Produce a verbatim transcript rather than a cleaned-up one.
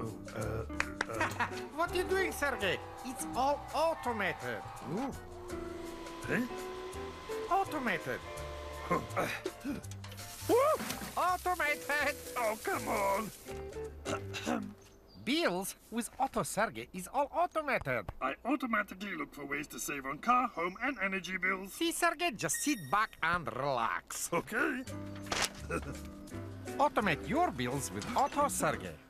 Oh, uh, uh. What are you doing, Segei? It's all automated. Ooh. Huh? Automated. Woo! Automated. Oh, come on. Bills with Auto Segei is all automated. I automatically look for ways to save on car, home, and energy bills. See, Segei, just sit back and relax. Okay. Automate your bills with Auto Segei.